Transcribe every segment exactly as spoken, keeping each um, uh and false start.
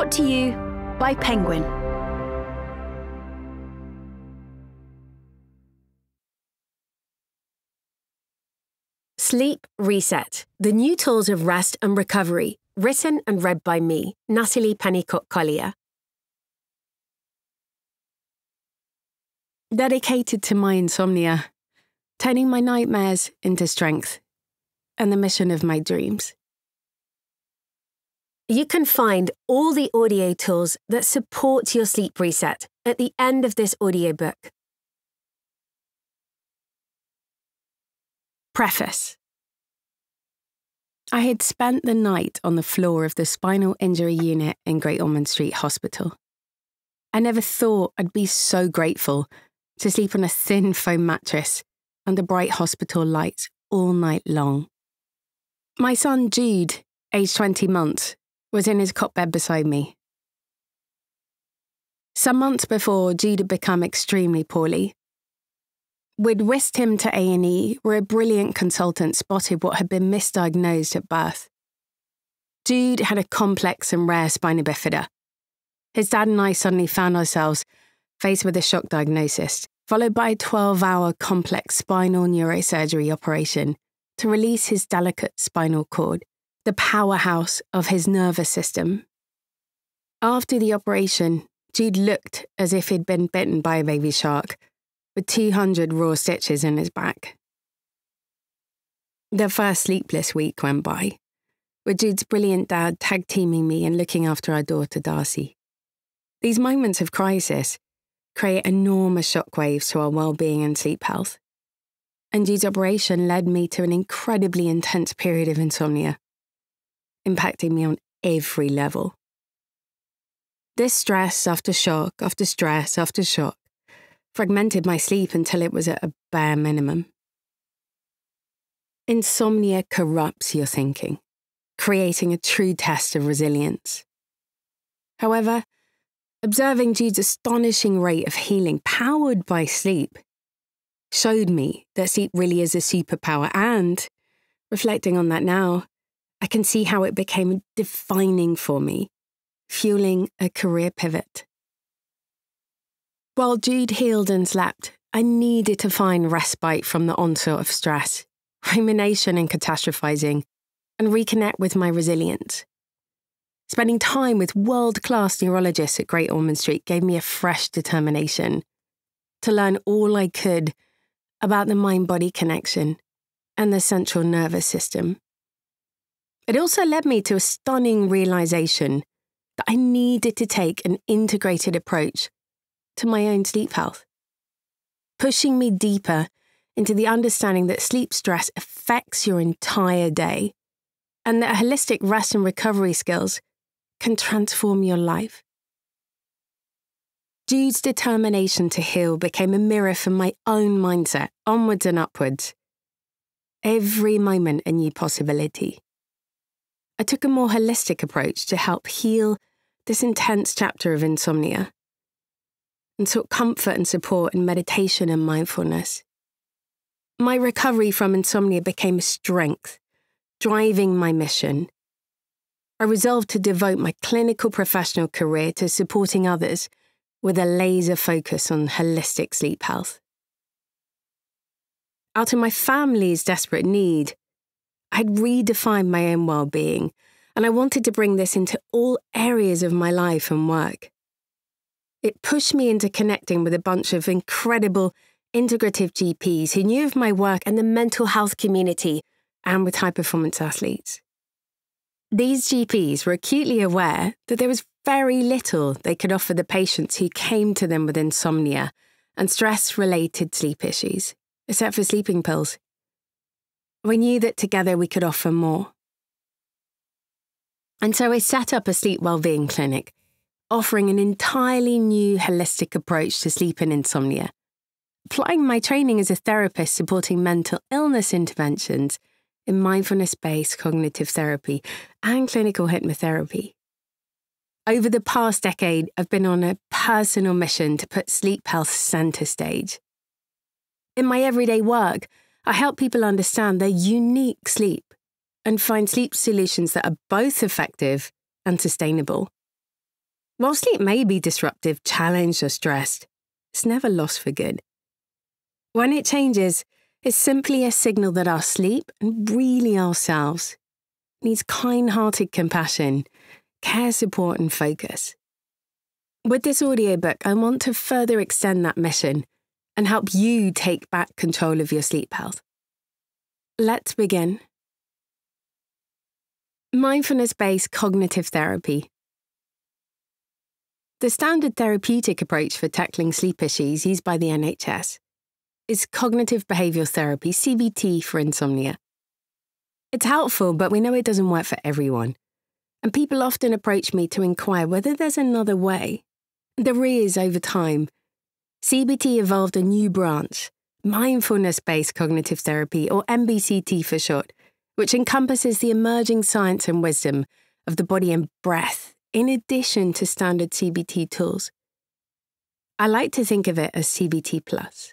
Brought to you by Penguin. Sleep Reset, the new tools of rest and recovery, written and read by me, Natalie Pennicotte-Collier. Dedicated to my insomnia, turning my nightmares into strength, and the mission of my dreams. You can find all the audio tools that support your sleep reset at the end of this audiobook. Preface. I had spent the night on the floor of the spinal injury unit in Great Ormond Street Hospital. I never thought I'd be so grateful to sleep on a thin foam mattress under bright hospital lights all night long. My son Jude, aged twenty months, was in his cot bed beside me. Some months before, Jude had become extremely poorly. We'd whisked him to A and E, where a brilliant consultant spotted what had been misdiagnosed at birth. Jude had a complex and rare spina bifida. His dad and I suddenly found ourselves faced with a shock diagnosis, followed by a twelve-hour complex spinal neurosurgery operation to release his delicate spinal cord, the powerhouse of his nervous system. After the operation, Jude looked as if he'd been bitten by a baby shark, with two hundred raw stitches in his back. The first sleepless week went by, with Jude's brilliant dad tag-teaming me and looking after our daughter Darcy. These moments of crisis create enormous shockwaves to our well-being and sleep health. And Jude's operation led me to an incredibly intense period of insomnia, impacting me on every level. This stress after shock after stress after shock fragmented my sleep until it was at a bare minimum. Insomnia corrupts your thinking, creating a true test of resilience. However, observing Jude's astonishing rate of healing powered by sleep showed me that sleep really is a superpower, and, reflecting on that now, I can see how it became defining for me, fueling a career pivot. While Jude healed and slept, I needed to find respite from the onslaught of stress, rumination and catastrophizing, and reconnect with my resilience. Spending time with world-class neurologists at Great Ormond Street gave me a fresh determination to learn all I could about the mind-body connection and the central nervous system. It also led me to a stunning realization that I needed to take an integrated approach to my own sleep health, pushing me deeper into the understanding that sleep stress affects your entire day and that holistic rest and recovery skills can transform your life. Jude's determination to heal became a mirror for my own mindset, onwards and upwards. Every moment a new possibility. I took a more holistic approach to help heal this intense chapter of insomnia, and sought comfort and support in meditation and mindfulness. My recovery from insomnia became a strength, driving my mission. I resolved to devote my clinical professional career to supporting others with a laser focus on holistic sleep health. Out of my family's desperate need, I had redefined my own well-being, and I wanted to bring this into all areas of my life and work. It pushed me into connecting with a bunch of incredible integrative G Ps who knew of my work and the mental health community, and with high-performance athletes. These G Ps were acutely aware that there was very little they could offer the patients who came to them with insomnia and stress-related sleep issues, except for sleeping pills. We knew that together we could offer more. And so I set up a sleep wellbeing clinic, offering an entirely new holistic approach to sleep and insomnia, applying my training as a therapist supporting mental illness interventions in mindfulness-based cognitive therapy and clinical hypnotherapy. Over the past decade, I've been on a personal mission to put sleep health centre stage. In my everyday work, I help people understand their unique sleep and find sleep solutions that are both effective and sustainable. While sleep may be disruptive, challenged, or stressed, it's never lost for good. When it changes, it's simply a signal that our sleep, and really ourselves, needs kind-hearted compassion, care, support, and focus. With this audiobook, I want to further extend that mission and help you take back control of your sleep health. Let's begin. Mindfulness-based Cognitive Therapy. The standard therapeutic approach for tackling sleep issues used by the N H S is cognitive behavioural therapy, C B T, for insomnia. It's helpful, but we know it doesn't work for everyone. And people often approach me to inquire whether there's another way. There is over time. C B T evolved a new branch, Mindfulness-based Cognitive Therapy, or M B C T for short, which encompasses the emerging science and wisdom of the body and breath, in addition to standard C B T tools. I like to think of it as C B T plus.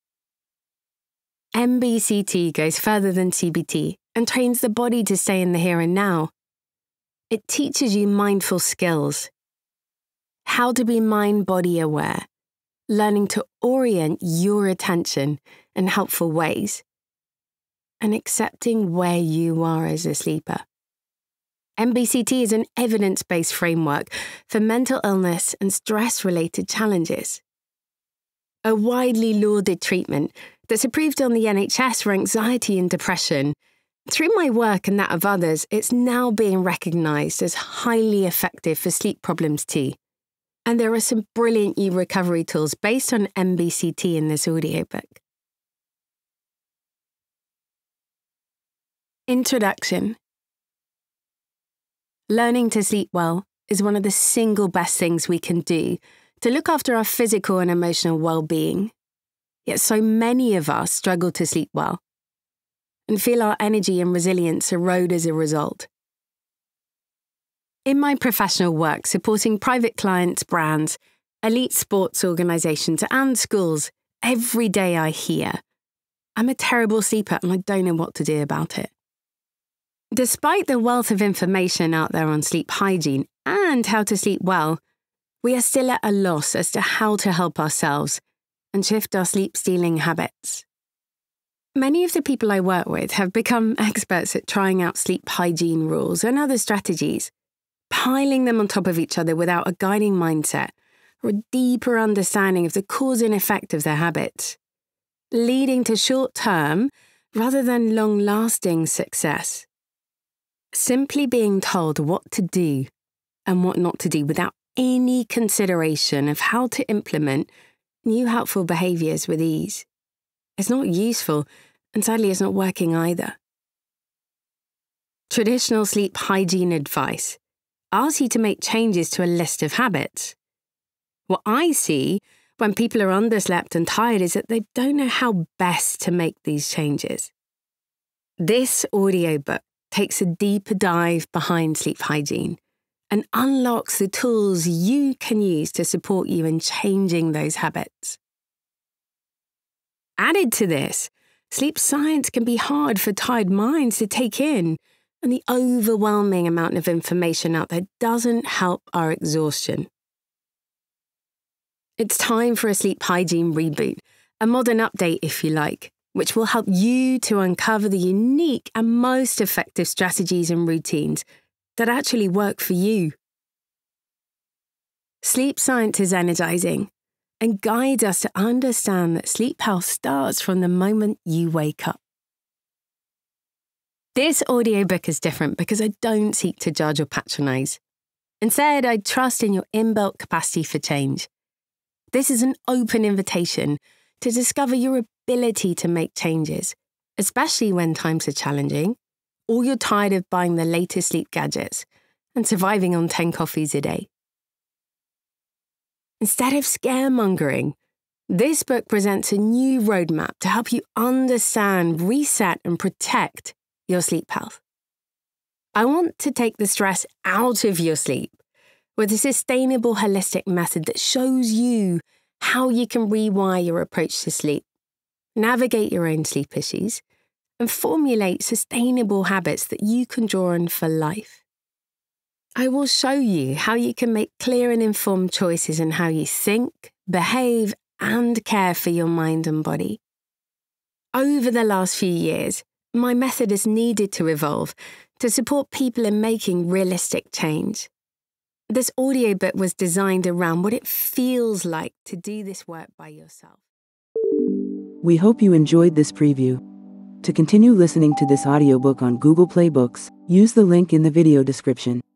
M B C T goes further than C B T and trains the body to stay in the here and now. It teaches you mindful skills, how to be mind-body aware, learning to orient your attention in helpful ways, and accepting where you are as a sleeper. M B C T is an evidence-based framework for mental illness and stress-related challenges. A widely lauded treatment that's approved on the N H S for anxiety and depression. Through my work and that of others, it's now being recognised as highly effective for sleep problems too. And there are some brilliant e-recovery tools based on M B C T in this audiobook. Introduction. Learning to sleep well is one of the single best things we can do to look after our physical and emotional well-being. Yet so many of us struggle to sleep well and feel our energy and resilience erode as a result. In my professional work supporting private clients, brands, elite sports organisations and schools, every day I hear, I'm a terrible sleeper and I don't know what to do about it. Despite the wealth of information out there on sleep hygiene and how to sleep well, we are still at a loss as to how to help ourselves and shift our sleep-stealing habits. Many of the people I work with have become experts at trying out sleep hygiene rules and other strategies, piling them on top of each other without a guiding mindset or a deeper understanding of the cause and effect of their habits, leading to short-term rather than long-lasting success. Simply being told what to do and what not to do without any consideration of how to implement new helpful behaviours with ease. It's not useful, and sadly it's not working either. Traditional sleep hygiene advice asks you to make changes to a list of habits. What I see when people are underslept and tired is that they don't know how best to make these changes. This audiobook takes a deeper dive behind sleep hygiene and unlocks the tools you can use to support you in changing those habits. Added to this, sleep science can be hard for tired minds to take in, and the overwhelming amount of information out there doesn't help our exhaustion. It's time for a sleep hygiene reboot, a modern update if you like, which will help you to uncover the unique and most effective strategies and routines that actually work for you. Sleep science is energizing and guides us to understand that sleep health starts from the moment you wake up. This audiobook is different because I don't seek to judge or patronize. Instead, I trust in your inbuilt capacity for change. This is an open invitation to discover your ability to make changes, especially when times are challenging, or you're tired of buying the latest sleep gadgets and surviving on ten coffees a day. Instead of scaremongering, this book presents a new roadmap to help you understand, reset, and protect your sleep health. I want to take the stress out of your sleep with a sustainable, holistic method that shows you how you can rewire your approach to sleep, navigate your own sleep issues, and formulate sustainable habits that you can draw on for life. I will show you how you can make clear and informed choices in how you think, behave, and care for your mind and body. Over the last few years, my method has needed to evolve to support people in making realistic change. This audiobook was designed around what it feels like to do this work by yourself. We hope you enjoyed this preview. To continue listening to this audiobook on Google Play Books, use the link in the video description.